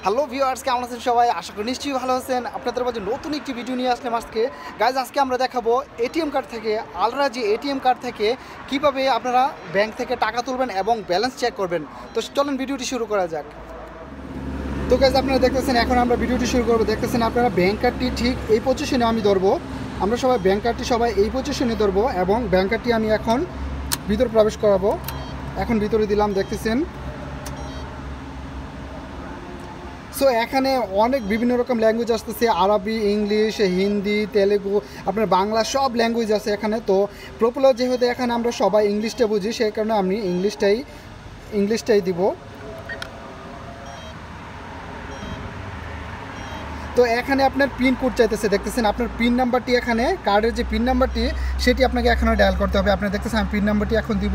Hello viewers, কেমন আছেন সবাই? আশা করি নিশ্চয়ই ভালো আছেন। আপনাদের মাঝে নতুন একটি ভিডিও নিয়ে আসলাম আজকে। গাইজ, আজকে আমরা দেখাবো এটিএম কার্ড থেকে, আলরাজি এটিএম কার্ড থেকে কিভাবে আপনারা ব্যাংক থেকে টাকা তুলবেন এবং ব্যালেন্স চেক করবেন। তো চলুন ভিডিওটি শুরু করা যাক। তো গাইজ, আপনারা দেখতেছেন এখন আমরা ভিডিওটি শুরু করবো। দেখতেছেন আপনারা ব্যাংক কার্ডটি ঠিক এই পজিশনে আমি ধরবো। আমরা সবাই ব্যাংক কার্ডটি সবাই এই পজিশনে ধরবো এবং ব্যাংক কার্ডটি আমি এখন ভিতরে প্রবেশ করাবো। এখন ভিতরে দিলাম, দেখতেছেন। সো এখানে অনেক বিভিন্ন রকম ল্যাঙ্গুয়েজ আসতেছে, আরবি, ইংলিশ, হিন্দি, তেলেগু, আপনার বাংলা, সব ল্যাঙ্গুয়েজ আছে এখানে। তো প্রপোলার যেহেতু এখানে আমরা সবাই ইংলিশটা বুঝি, সেই কারণে আমি ইংলিশটাই দিব। তো এখানে আপনার পিন কোড চাইতেছে, দেখতেছেন। আপনার পিন নাম্বারটি এখানে কার্ডের যে পিন নাম্বারটি সেটি আপনাকে এখানে ডায়াল করতে হবে। আপনার দেখতেছেন আমি পিন নাম্বারটি এখন দিব।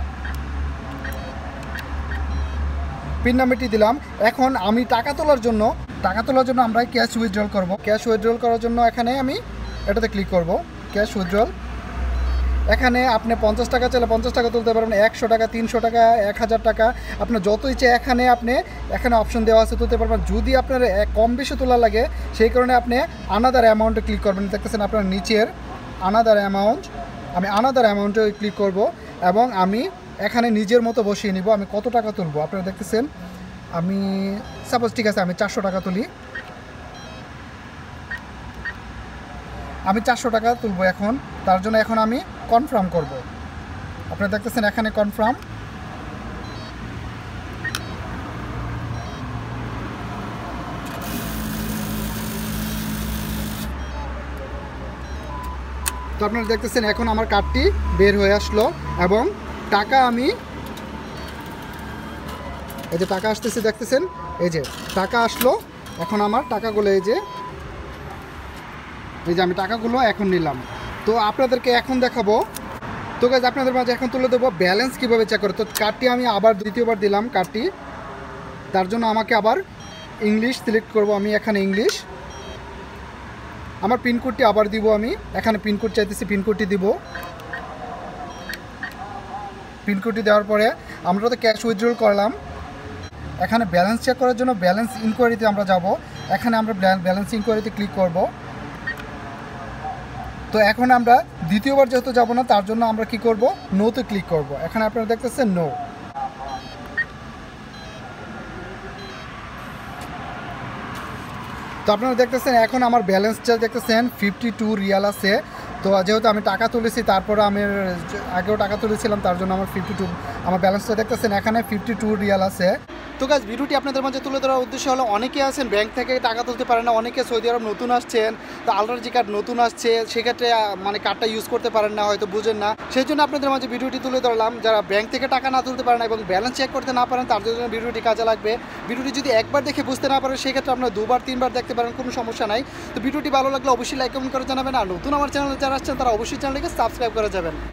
পিন নাম্বারটি দিলাম। এখন আমি টাকা তোলার জন্য আমরা ক্যাশ উইথড্রল করব। ক্যাশ উইথড্রল করার জন্য এখানে আমি এটাতে ক্লিক করব, ক্যাশ উইথড্রল। এখানে আপনি 50 টাকা চাইলে 50 টাকা তুলতে পারবেন, 100 টাকা, 300 টাকা, 1000 টাকা, আপনার যত ইচ্ছে এখানে অপশন দেওয়া আছে, তুলতে পারবেন। যদি আপনার কম বেশি তোলা লাগে, সেই কারণে আপনি আনাদার অ্যামাউন্টে ক্লিক করবেন। দেখতেছেন আপনার নিচের আনাদার অ্যামাউন্ট, আমি আনাদার অ্যামাউন্টে ক্লিক করব এবং আমি এখানে নিজের মতো বসিয়ে নিব আমি কত টাকা তুলব। আপনারা দেখতেছেন আমি সাপোজ, ঠিক আছে, আমি 400 টাকা তুলি। আমি 400 টাকা তুলব এখন। তার জন্য এখন আমি কনফার্ম করব। আপনারা দেখতেছেন এখানে কনফার্ম। তো আপনারা দেখতেছেন এখন আমার কার্ডটি বের হয়ে আসলো এবং টাকা আমি, এই যে টাকা আসতেছে, দেখতেছেন, এই যে টাকা আসলো। এখন আমার টাকাগুলো এই যে আমি টাকাগুলো এখন নিলাম। তো আপনাদেরকে এখন দেখাবো। তো গাইজ, আপনাদের মাঝে এখন তুলে দেবো ব্যালেন্স কীভাবে চেক করে। তো কার্ডটি আমি আবার দ্বিতীয়বার দিলাম কার্ডটি। তার জন্য আমাকে আবার ইংলিশ সিলেক্ট করব। আমি এখানে ইংলিশ, আমার পিনকোডটি আবার দিব। আমি এখানে পিনকোড চাইতেছি, পিনকোডটি দিব। পিনকোডটি দেওয়ার পরে আমরা তো ক্যাশ উইথড্রল করলাম। এখানে ব্যালেন্স চেক করার জন্য ব্যালেন্স ইনকোয়ারিতে আমরা যাব। এখানে আমরা ব্যালেন্স ইনকোয়ারিতে ক্লিক করব। তো এখন আমরা দ্বিতীয়বার যেহেতু যাব না, তার জন্য আমরা কি করব, নোতে ক্লিক করব। এখানে আপনারা দেখতেছেন নো। তো আপনারা দেখতেছেন এখন আমার ব্যালেন্সটা দেখতেছেন 52 রিয়াল আছে। তো যেহেতু আমি টাকা তুলেছি, তারপরে আমি আগেও টাকা তুলেছিলাম, তার জন্য আমার 52 আমার ব্যালেন্সটা দেখতেছেন এখানে 52 রিয়াল আছে। তো গাইজ, ভিডিওটি আপনাদের মাঝে তুলে ধরার উদ্দেশ্য হলো, অনেকে আছেন ব্যাংক থেকে টাকা তুলতে পারেন না, অনেকে সৌদি আরব নতুন আসছেন, তো আলরাজি কার্ড নতুন আসছে, সেক্ষেত্রে মানে কার্ডটা ইউজ করতে পারেন না, হয়তো বুঝেন না। সেই জন্য আপনাদের মাঝে ভিডিওটি তুলে ধরলাম। যারা ব্যাংক থেকে টাকা না তুলতে পারেন এবং ব্যালেন্স চেক করতে না পারেন, তার জন্য ভিডিওটি কাজে লাগবে। ভিডিওটি যদি একবার দেখে বুঝতে না পারেন, সেক্ষেত্রে আপনারা 2বার 3বার দেখতে পারেন, কোনো সমস্যা নাই। তো ভিডিওটি ভালো লাগলে অবশ্যই লাইক কমেন্ট করে জানাবেন। আর নতুন আমার চ্যানেলে যারা আসছেন, তারা অবশ্যই চ্যানেলটিকে সাবস্ক্রাইব করে যাবেন।